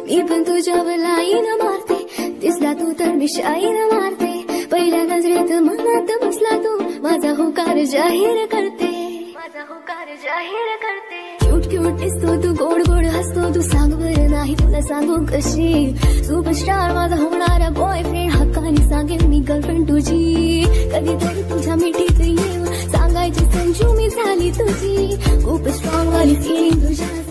मी पण तुझ्यावर लाईन मारते, दिसला तू तर मी शाईन मारते, पहिल्या नजरेत मनात बसला तू, माझा होकार जाहीर करते, माझा होकार जाहीर करते. क्यूट क्यूट दिसतो तू, गोड गोड हसतो तू, सांग बरं नाही तुला सांगू कशी, सुपरस्टार माझा होणारा बॉयफ्रेंड, हक्काने सांगेन मी गर्लफ्रेंड तुझी. कधीतरी तुझ्या मिठीत येऊन सांगायची संजू मी झाली तुझी, खूप स्ट्रॉंग वाली फिलिंग तुझ्या